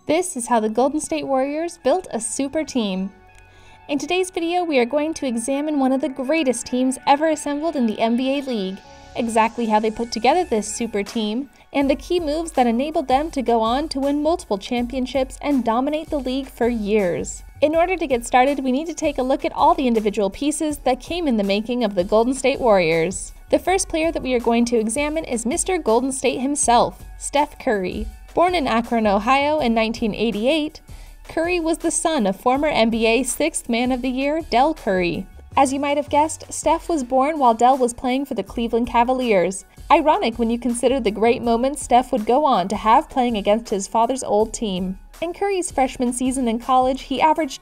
This is how the Golden State Warriors built a super team. In today's video, we are going to examine one of the greatest teams ever assembled in the NBA League, exactly how they put together this super team, and the key moves that enabled them to go on to win multiple championships and dominate the league for years. In order to get started, we need to take a look at all the individual pieces that came in the making of the Golden State Warriors. The first player that we are going to examine is Mr. Golden State himself, Steph Curry. Born in Akron, Ohio in 1988, Curry was the son of former NBA Sixth Man of the Year Dell Curry. As you might have guessed, Steph was born while Dell was playing for the Cleveland Cavaliers. Ironic when you consider the great moments Steph would go on to have playing against his father's old team. In Curry's freshman season in college, he averaged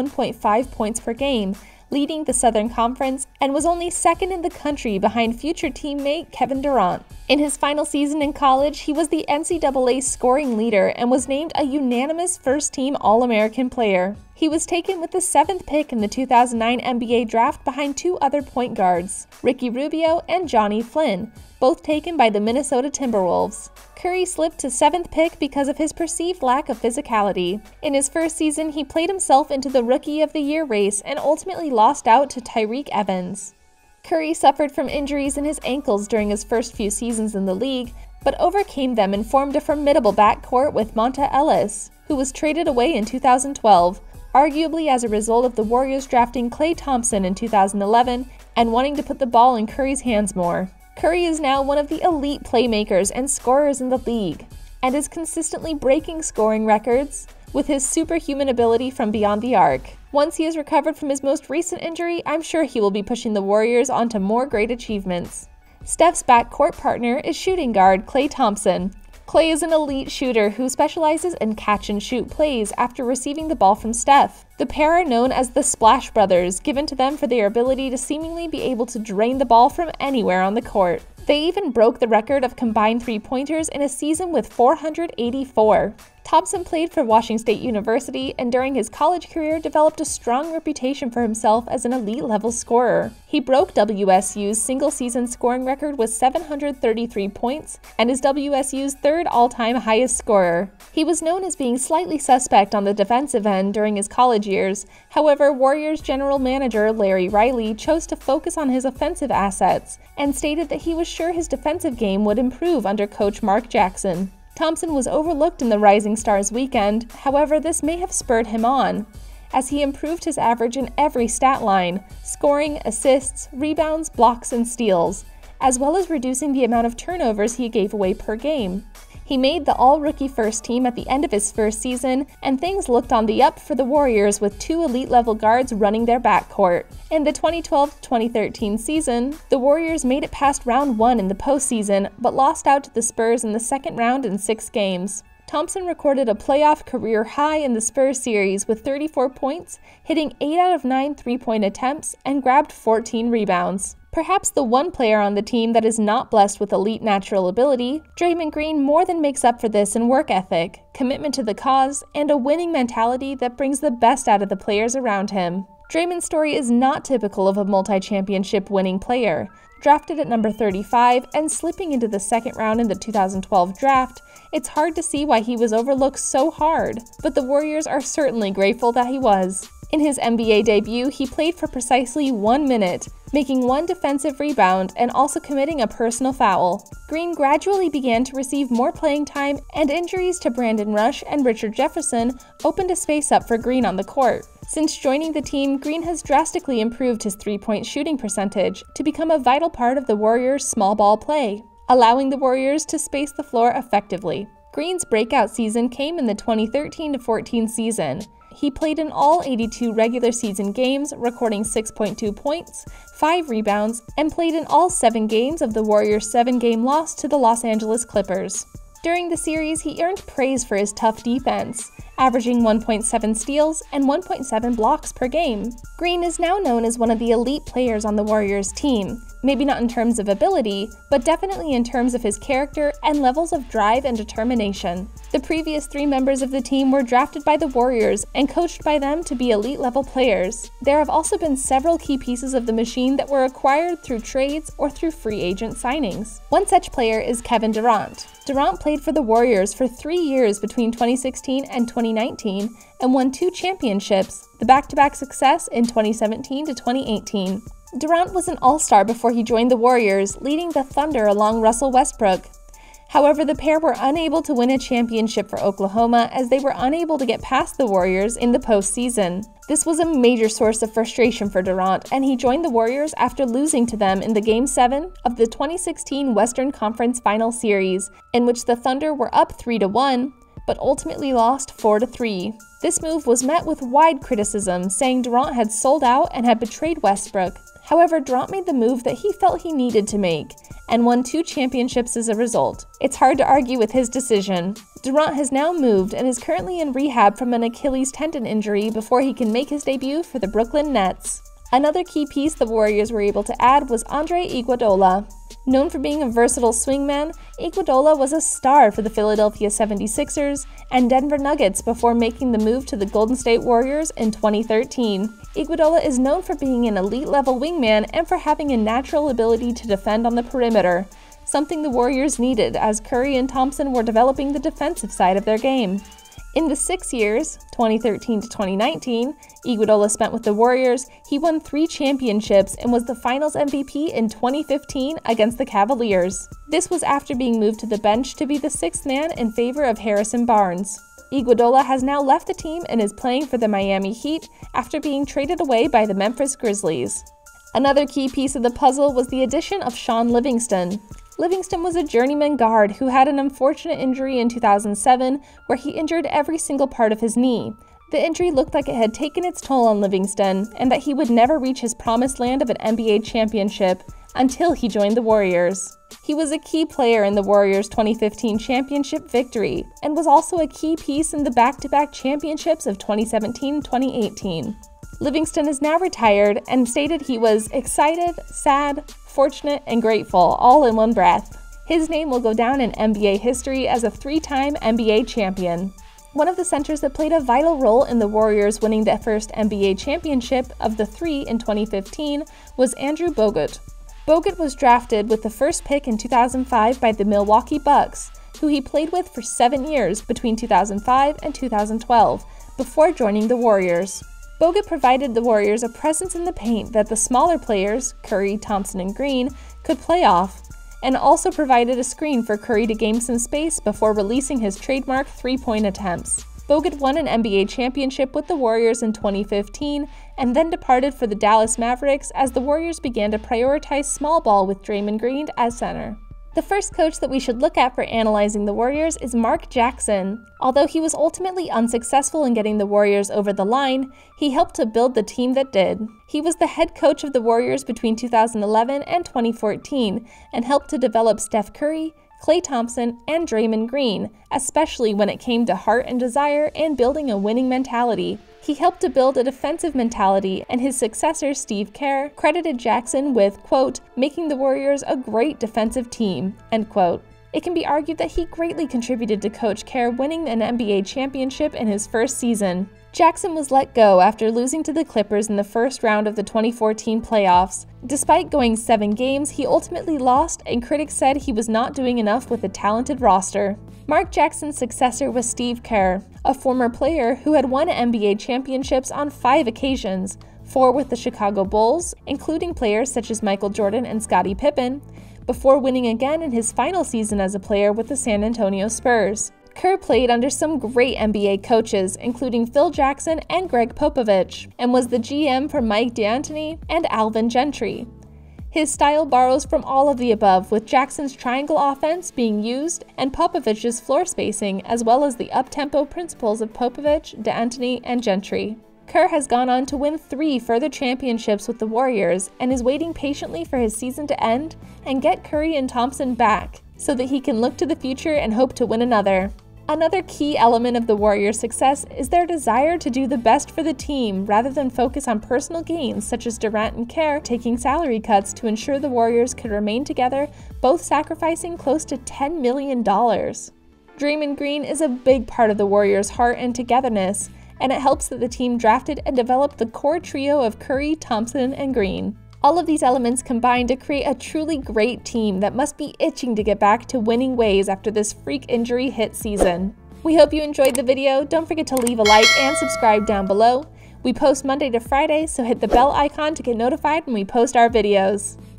21.5 points per game, leading the Southern Conference, and was only second in the country behind future teammate Kevin Durant. In his final season in college, he was the NCAA scoring leader and was named a unanimous first-team All-American player. He was taken with the 7th pick in the 2009 NBA draft behind two other point guards, Ricky Rubio and Johnny Flynn, both taken by the Minnesota Timberwolves. Curry slipped to 7th pick because of his perceived lack of physicality. In his first season, he played himself into the Rookie of the Year race and ultimately lost out to Tyreke Evans. Curry suffered from injuries in his ankles during his first few seasons in the league, but overcame them and formed a formidable backcourt with Monta Ellis, who was traded away in 2012, arguably as a result of the Warriors drafting Klay Thompson in 2011 and wanting to put the ball in Curry's hands more. Curry is now one of the elite playmakers and scorers in the league, and is consistently breaking scoring records with his superhuman ability from beyond the arc. Once he has recovered from his most recent injury, I'm sure he will be pushing the Warriors onto more great achievements. Steph's backcourt partner is shooting guard Klay Thompson. Klay is an elite shooter who specializes in catch-and-shoot plays after receiving the ball from Steph. The pair are known as the Splash Brothers, given to them for their ability to seemingly be able to drain the ball from anywhere on the court. They even broke the record of combined three-pointers in a season with 484. Thompson played for Washington State University and during his college career developed a strong reputation for himself as an elite-level scorer. He broke WSU's single-season scoring record with 733 points and is WSU's third all-time highest scorer. He was known as being slightly suspect on the defensive end during his college years. However, Warriors general manager Larry Riley chose to focus on his offensive assets and stated that he was sure his defensive game would improve under coach Mark Jackson. Thompson was overlooked in the Rising Stars weekend, however this may have spurred him on, as he improved his average in every stat line, scoring, assists, rebounds, blocks, and steals, as well as reducing the amount of turnovers he gave away per game. He made the all-rookie first team at the end of his first season, and things looked on the up for the Warriors with two elite-level guards running their backcourt. In the 2012-2013 season, the Warriors made it past round 1 in the postseason, but lost out to the Spurs in the second round in 6 games. Thompson recorded a playoff career high in the Spurs series with 34 points, hitting 8 out of 9 three-point attempts, and grabbed 14 rebounds. Perhaps the one player on the team that is not blessed with elite natural ability, Draymond Green more than makes up for this in work ethic, commitment to the cause, and a winning mentality that brings the best out of the players around him. Draymond's story is not typical of a multi-championship winning player. Drafted at number 35 and slipping into the second round in the 2012 draft, it's hard to see why he was overlooked so hard, but the Warriors are certainly grateful that he was. In his NBA debut, he played for precisely 1 minute, making 1 defensive rebound and also committing a personal foul. Green gradually began to receive more playing time, and injuries to Brandon Rush and Richard Jefferson opened a space up for Green on the court. Since joining the team, Green has drastically improved his three-point shooting percentage to become a vital part of the Warriors' small ball play, allowing the Warriors to space the floor effectively. Green's breakout season came in the 2013-14 season. He played in all 82 regular season games, recording 6.2 points, 5 rebounds, and played in all 7 games of the Warriors' 7-game loss to the Los Angeles Clippers. During the series, he earned praise for his tough defense, averaging 1.7 steals and 1.7 blocks per game. Green is now known as one of the elite players on the Warriors team, maybe not in terms of ability, but definitely in terms of his character and levels of drive and determination. The previous 3 members of the team were drafted by the Warriors and coached by them to be elite-level players. There have also been several key pieces of the machine that were acquired through trades or through free agent signings. One such player is Kevin Durant. Durant played for the Warriors for 3 years between 2016 and 2019 and won 2 championships, the back-to-back success in 2017 to 2018. Durant was an all-star before he joined the Warriors, leading the Thunder along Russell Westbrook. However, the pair were unable to win a championship for Oklahoma as they were unable to get past the Warriors in the postseason. This was a major source of frustration for Durant, and he joined the Warriors after losing to them in the Game 7 of the 2016 Western Conference Final Series, in which the Thunder were up 3-1, but ultimately lost 4-3. This move was met with wide criticism, saying Durant had sold out and had betrayed Westbrook. However, Durant made the move that he felt he needed to make, and won 2 championships as a result. It's hard to argue with his decision. Durant has now moved and is currently in rehab from an Achilles tendon injury before he can make his debut for the Brooklyn Nets. Another key piece the Warriors were able to add was Andre Iguodala. Known for being a versatile swingman, Iguodala was a star for the Philadelphia 76ers and Denver Nuggets before making the move to the Golden State Warriors in 2013. Iguodala is known for being an elite-level wingman and for having a natural ability to defend on the perimeter, something the Warriors needed as Curry and Thompson were developing the defensive side of their game. In the 6 years, 2013 to 2019, Iguodala spent with the Warriors, he won 3 championships and was the Finals MVP in 2015 against the Cavaliers. This was after being moved to the bench to be the 6th man in favor of Harrison Barnes. Iguodala has now left the team and is playing for the Miami Heat after being traded away by the Memphis Grizzlies. Another key piece of the puzzle was the addition of Shaun Livingston. Livingston was a journeyman guard who had an unfortunate injury in 2007 where he injured every single part of his knee. The injury looked like it had taken its toll on Livingston and that he would never reach his promised land of an NBA championship until he joined the Warriors. He was a key player in the Warriors' 2015 championship victory and was also a key piece in the back-to-back championships of 2017 and 2018. Livingston is now retired and stated he was excited, sad, fortunate, and grateful all in one breath. His name will go down in NBA history as a 3-time NBA champion. One of the centers that played a vital role in the Warriors winning their first NBA championship of the 3 in 2015 was Andrew Bogut. Bogut was drafted with the first pick in 2005 by the Milwaukee Bucks, who he played with for 7 years between 2005 and 2012, before joining the Warriors. Bogut provided the Warriors a presence in the paint that the smaller players, Curry, Thompson, and Green, could play off, and also provided a screen for Curry to gain some space before releasing his trademark three-point attempts. Bogut won an NBA championship with the Warriors in 2015 and then departed for the Dallas Mavericks as the Warriors began to prioritize small ball with Draymond Green as center. The first coach that we should look at for analyzing the Warriors is Mark Jackson. Although he was ultimately unsuccessful in getting the Warriors over the line, he helped to build the team that did. He was the head coach of the Warriors between 2011 and 2014 and helped to develop Steph Curry, Klay Thompson, and Draymond Green, especially when it came to heart and desire and building a winning mentality. He helped to build a defensive mentality, and his successor, Steve Kerr, credited Jackson with, quote, making the Warriors a great defensive team, end quote. It can be argued that he greatly contributed to Coach Kerr winning an NBA championship in his first season. Jackson was let go after losing to the Clippers in the first round of the 2014 playoffs. Despite going 7 games, he ultimately lost, and critics said he was not doing enough with a talented roster. Mark Jackson's successor was Steve Kerr, a former player who had won NBA championships on 5 occasions, 4 with the Chicago Bulls, including players such as Michael Jordan and Scottie Pippen, before winning again in his final season as a player with the San Antonio Spurs. Kerr played under some great NBA coaches, including Phil Jackson and Greg Popovich, and was the GM for Mike D'Antoni and Alvin Gentry. His style borrows from all of the above, with Jackson's triangle offense being used and Popovich's floor spacing, as well as the up-tempo principles of Popovich, D'Antoni, and Gentry. Kerr has gone on to win 3 further championships with the Warriors and is waiting patiently for his season to end and get Curry and Thompson back, so that he can look to the future and hope to win another. Another key element of the Warriors' success is their desire to do the best for the team rather than focus on personal gains, such as Durant and Kerr taking salary cuts to ensure the Warriors could remain together, both sacrificing close to $10 million. Draymond Green is a big part of the Warriors' heart and togetherness, and it helps that the team drafted and developed the core trio of Curry, Thompson, and Green. All of these elements combine to create a truly great team that must be itching to get back to winning ways after this freak injury hit season. We hope you enjoyed the video. Don't forget to leave a like and subscribe down below. We post Monday to Friday, so hit the bell icon to get notified when we post our videos.